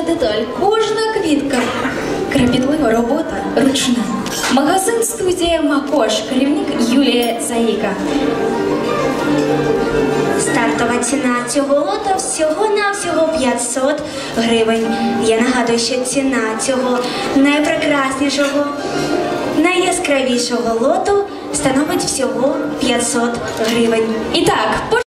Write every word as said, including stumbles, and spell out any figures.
деталь, кожна квітка. Кропітлива робота, ручна. Магазин студія Макош, керівник Юлія Заїка. Стартова ціна цього лота всього-навсього п'ятсот гривень. Я нагадую, що ціна цього найпрекраснішого, найяскравішого лоту становить всього п'ятсот гривень. І так,